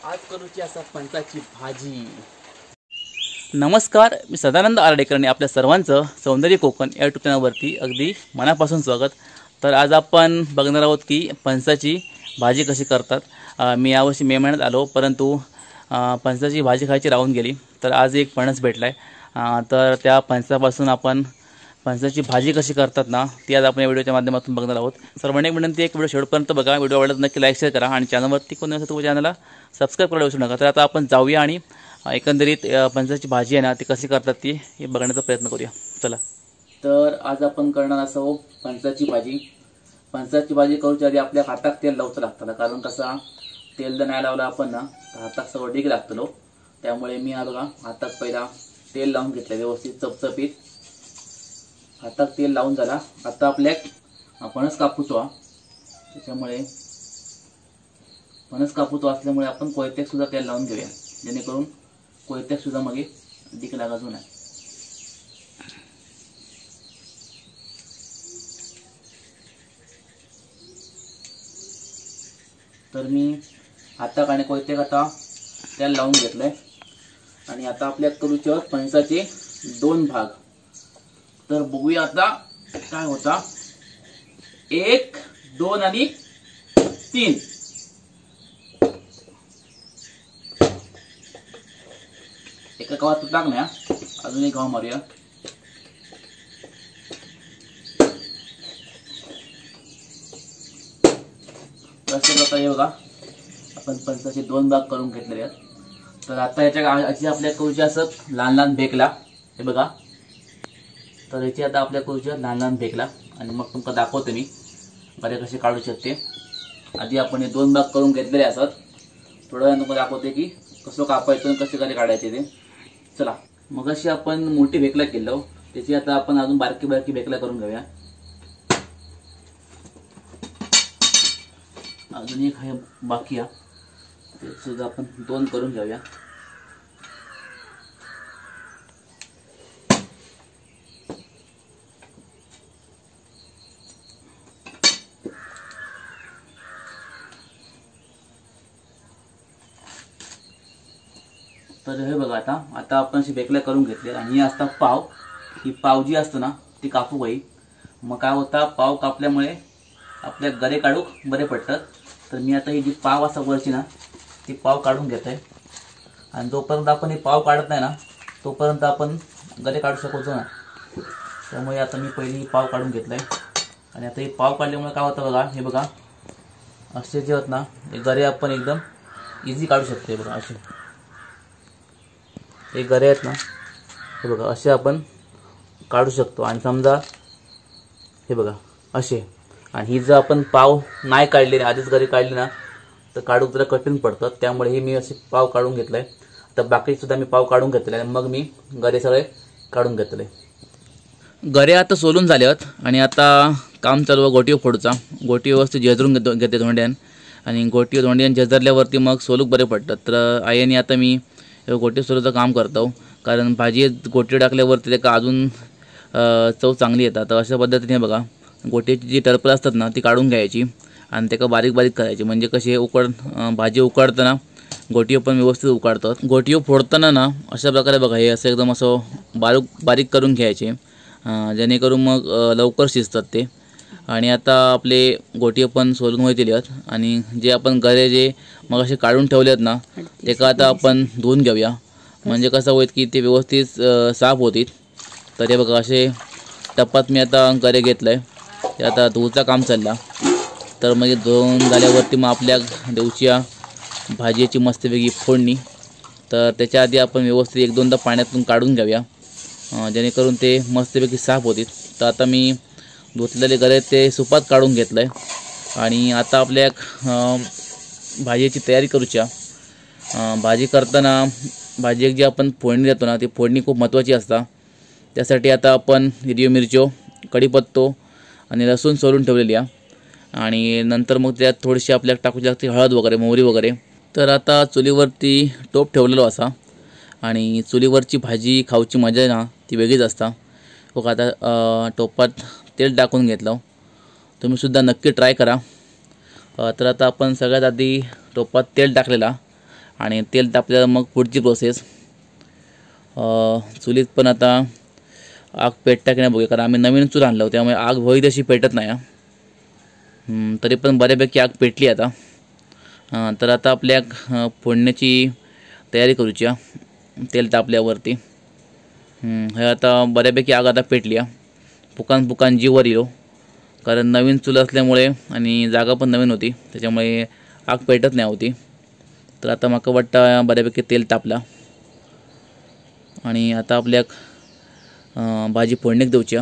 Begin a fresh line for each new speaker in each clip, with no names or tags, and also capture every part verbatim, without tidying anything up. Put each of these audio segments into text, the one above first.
आज करूची असा फणसाची भाजी। नमस्कार, मी सदानंद आर्डेकरने आपल्या सर्वांचं सौंदर्य कोकण या यूट्यूब चॅनलवरती अगदी मनापासून स्वागत। तर आज आपण बघणार आहोत की फणसाची भाजी कशी करतात। मी यावर्षी मे महिन्यात आलो, परंतु फणसाची भाजी खायची राहून गेली। तर आज एक फणस भेटला आहे, तर त्या फणसापासून आपण फणसाची भाजी कशी करतात ना ती आज आपण या व्हिडिओच्या माध्यमातून बघणार आहोत। सर्वांनी विनंती एक व्हिडिओ शेवटपर्यंत बघा। व्हिडिओ आवडला नक्की लाईक शेअर करा आणि चॅनलवरती कोणी नसेल तर चॅनलला सबस्क्राईब करायला विसरू नका। तर आता आपण जाऊया आणि एकंदरीत फणसाची भाजी आहे ना ती कशी करतात ती हे बघण्याचा प्रयत्न करूया। चला, तर आज आपण करणार असो फणसाची भाजी। फणसाची भाजी करूच्या आधी आपल्या हातात तेल लावचं लागतं, कारण कसा तेल जर नाही लावलं आपण ना हातात सगळं डिग लागतं। त्यामुळे मी आज बघा हातात पहिला तेल लावून घेतलं व्यवस्थित चपचपीत। हातात तेल लावून झाला। आता आपल्या फणस कापूचो, त्याच्यामुळे फणस कापूचो असल्यामुळे आपण कोयत्याक सुद्धा तेल लावून घेऊया, जेणेकरून कोयत्याक सुद्धा मग डिक लागायचो नाही। तर मी हाताक आणि कोयत्याक आता तेल लावून घेतलंय आणि आता आपल्या करूच्या फणसाचे दोन भाग। तर बघूया आता काय होता। एक, दोन आणि तीन। एका गावात टाक ना, अजून एक गाव मारूया। अशा प्रकारे बघा आपण फणसाचे दोन भाग करून घेतलेले आहेत। तर आता याच्या अशी आपल्या करूची असं लहान लहान भेकला, हे बघा। तर याची आता आपल्या करूच्या लहान लहान भेकला आणि मग तुमका दाखवतो मी बरे कसे काढू शकते। आधी आपण हे दोन भाग करून घेतलेले असतात, थोड्या वेळानं तुम्हाला दाखवते की कसं कापायचं आणि कसे कसे काढायचे ते। चला, मग अशी आपण मोठी भेकला केलं, त्याची आता आपण अजून बारकी बारकी भेकला करून घेऊया। अजून एक आहे बाकी आहे, ते सुद्धा आपण दोन करून घेऊया। तर हे बघा आता आता आपण अशी भेकल्या करून घेतले आणि ही असता पाव। ही पाव जी असतो ना ती कापू बाई, मग काय होता पाव कापल्यामुळे आपल्या गरे काढूक बरे पडतात। तर मी आता ही जी पाव असा वरची ना ती पाव काढून घेतोय आणि जोपर्यंत आपण ही पाव काढत नाही ना तोपर्यंत आपण गरे काढू शकतो ना। त्यामुळे आता मी पहिली ही पाव काढून घेतलंय आणि आता ही पाव काढल्यामुळे काय होतं बघा, हे बघा असे जे होत ना हे गरे आपण एकदम इझी काढू शकतो। बघा असे हे गरे आहेत ना, हे बघा असे आपण काढू शकतो। आणि समजा हे बघा असे, आणि ही जर आपण पाव नाही काढली आधीच गरे काढली ना तर काढूक जरा कठीण पडतात। त्यामुळे ही मी असे पाव काढून घेतलाय। तर बाकी सुद्धा मी पाव काढून घेतले आणि मग मी गरे सगळे काढून घेतले। गरे आता सोलून झाले आहेत आणि आता काम चालू आहे गोटी फोडूचा। गोटी व्यवस्थित झेजरून घेतो घेते धोंड्यान, आणि गोटी धोंड्यान झेजरल्यावरती मग सोलूक बरे पडतात। तर आईने आता मी गोटी सोलूचं काम करतो, कारण भाजी गोटी टाकल्यावरती त्याका अजून चव चांगली येतात। तर अशा पद्धतीने बघा गोटीची जी टरपल असतात ना ती काढून घ्यायची आणि त्याका बारीक बारीक करायची, म्हणजे कशी उकड भाजी उकडताना गोटी पण व्यवस्थित उकडतात। गोटी फोडताना ना अशा प्रकारे बघा हे असं एकदम असं बारीक बारीक करून घ्यायचे, जेणेकरून मग लवकर शिजतात ते। आणि आता आपले गोटी पण सोलून होतील आहेत आणि जे आपण गरे जे मग असे काढून ठेवले आहेत ना ते का आता आपण धुवून घेऊया, म्हणजे कसं होईल की ते व्यवस्थित साफ होतील। तर हे बघा असे टप्प्यात मी आता गरे घेतलंय, ते आता धुवूचा काम चालला। तर मग धुवून झाल्यावरती मग आपल्या देवच्या भाजीची मस्तपैकी फोडणी। तर त्याच्या आधी आपण व्यवस्थित एक दोनदा पाण्यातून काढून घेऊया, जेणेकरून ते मस्तपैकी साफ होतील। तर आता मी धुतलेले गरे ते सुपात काढून घेतलंय आणि आता आपल्या भाजीची तयारी करूच्या। भाजी करताना भाजी जी आपण फोडणी देतो ना ती फोडणी खूप महत्त्वाची असता। त्यासाठी आता आपण हिरवी मिरची, कढीपत्तो आणि लसूण सोलून ठेवलेली आहे, आणि नंतर मग त्यात थोडीशी आपल्याला टाकू लागते हळद वगैरे, मोहरी वगैरे। तर आता चुलीवरती टोप ठेवलेलो असा आणि चुलीवरची भाजी खाऊची मजा ना ती वेगळीच असता। बघा आता टोपात तेल टाकून घेतलं, तुम्ही सुद्धा नक्की ट्राय करा। तर आता आपण सगळ्यात आधी टोपात तेल टाकलेला आणि तेल तापल्यावर मग पुढची प्रोसेस. चुलीत पण आता आग पेटता की नाही बघूया, कारण आम्ही नवीन चूल आणलं त्यामुळे आग होई तशी पेटत नाही. तरी पण बऱ्यापैकी आग पेटली आता. तर आता आपल्या फोडण्याची तयारी करूची. तेल तापल्यावरती हे आता बऱ्यापैकी आग आता पेटली. पुकान पुकान जीवर येलो, कारण नवीन चूल असल्यामुळे आणि जागा पण नवीन होती त्याच्यामुळे आग पेटत नाही होती. तर आता माका वाटतं बऱ्यापैकी तेल तापला आणि आता आपल्या भाजी फोडणीक देऊची.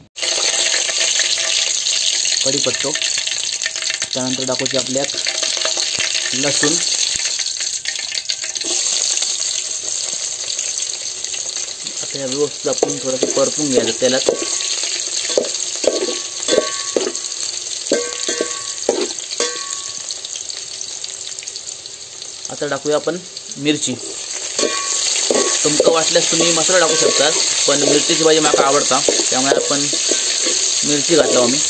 कढीपत्तो, त्यानंतर टाकूची आपल्या लसूण, आता या व्यवस्थित आपण थोडंसं परतून घ्यायचं तेलात. आता टाकूया आपण मिरची. तुमका वाटल्यास तुम्ही मसाला टाकू शकता, पण मिरचीची भाजी मला आवडता त्यामुळे आपण मिरची घातला आम्ही.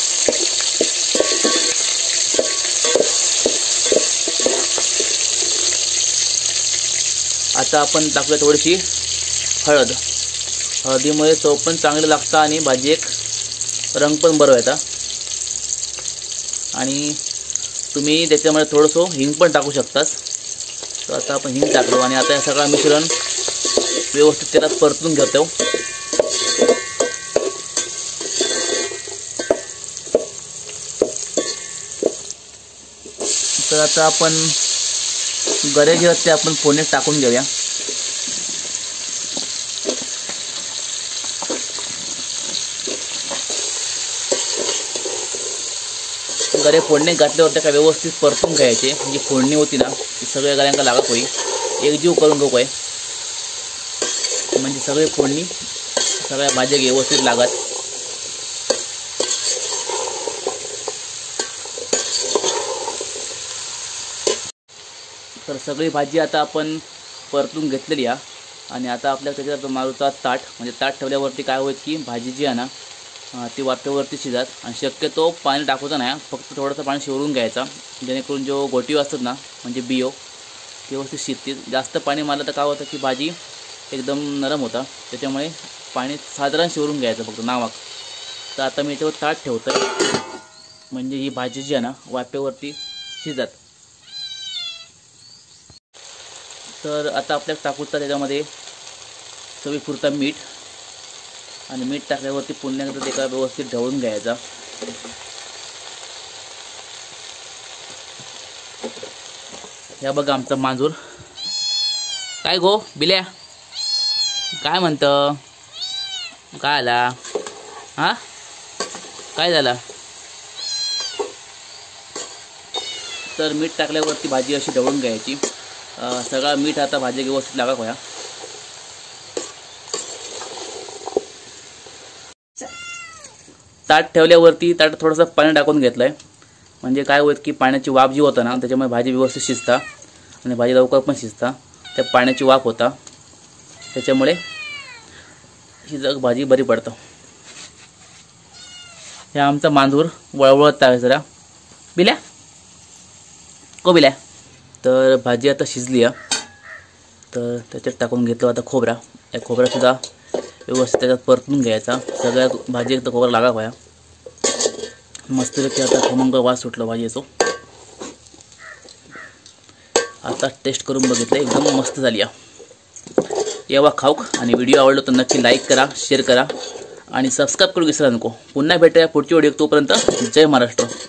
आता आपण टाकूया थोडीशी हळद. हळदीमुळे चव पण चांगली लागतं आणि भाजी एक रंग पण बरं येतं. आणि तुम्ही त्याच्यामध्ये थोडंसं हिंग पण टाकू शकतात. तर आता आपण हिंग टाकलो आणि आता हे सगळं मिश्रण व्यवस्थित तेलात परतून घेतो. तर आता आपण गरे जे असते आपण फोडणीत टाकून घेऊया. गरे फोडणीत घातल्यावर काय व्यवस्थित परतून घ्यायचे, म्हणजे फोडणी होती ना ती सगळ्या गऱ्यांका लागत होई. एकजीव करून घेऊ काय, म्हणजे सगळे फोडणी सगळ्या भाज्या व्यवस्थित लागत. तर सगळी भाजी आता आपण परतून घेतलेली आहे आणि आता आपल्या त्याच्यात मारूचा ताट. म्हणजे ताट ठेवल्यावरती काय होईल की भाजी जी आहे ना ती वाफेवरती शिजत. आणि शक्यतो पाणी टाकूचं नाही, फक्त थोडंसं पाणी शिवरून घ्यायचा, जेणेकरून जो गोटी असतात ना म्हणजे बियो ते व्यवस्थित शिजतील. जास्त पाणी मारलं तर काय होतं की भाजी एकदम नरम होता, त्याच्यामुळे पाणी साधारण शिवरून घ्यायचं फक्त नावाक. तर आता मी याच्यावर ताट ठेवतो आहे, म्हणजे ही भाजी जी आहे ना वाफेवरती शिजत. तर आता आपल्याला टाकूचा त्याच्यामध्ये चवीपुरता मीठ, आणि मीठ टाकल्यावरती पुन्हा एकदा ते व्यवस्थित ढवळून घ्यायचा. या बघा आमचा मांजूर. काय गो बिल्या, काय म्हणतं, काय आला हा, काय झाला. तर मीठ टाकल्यावरती भाजी अशी ढवळून घ्यायची. सगळा मीठ आता भाजी व्यवस्थित लागा होया. ताट ठेवल्यावरती ताट थोडंसं पाणी टाकून घेतलं आहे, म्हणजे काय होत की पाण्याची वाफ जी होता ना त्याच्यामुळे भाजी व्यवस्थित शिजता आणि भाजी लवकर पण शिजता. त्या पाण्याची वाफ होता त्याच्यामुळे ही जग भाजी बरी पडतं. हे आमचा मांजूर वळवळत आहे जरा. बिल्या को बिल्या. तर भाजी आता शिजली आहे, तर त्याच्यात टाकून घेतलं आता खोबरा. या खोबऱ्यासुद्धा व्यवस्थित त्याच्यात परतून घ्यायचा. सगळ्या भाजी एकदा खोबरा लागा व्हाया. मस्तपैकी आता खमंग वास सुटला भाजीचो. आता टेस्ट करून बघितलं, एकदम मस्त झाली आहे. यावा खाऊक. आणि व्हिडिओ आवडला तर नक्की लाईक करा, शेअर करा आणि सबस्क्राईब करू विसरा नको. पुन्हा भेटूया पुढची व्हिडिओ. तोपर्यंत जय महाराष्ट्र.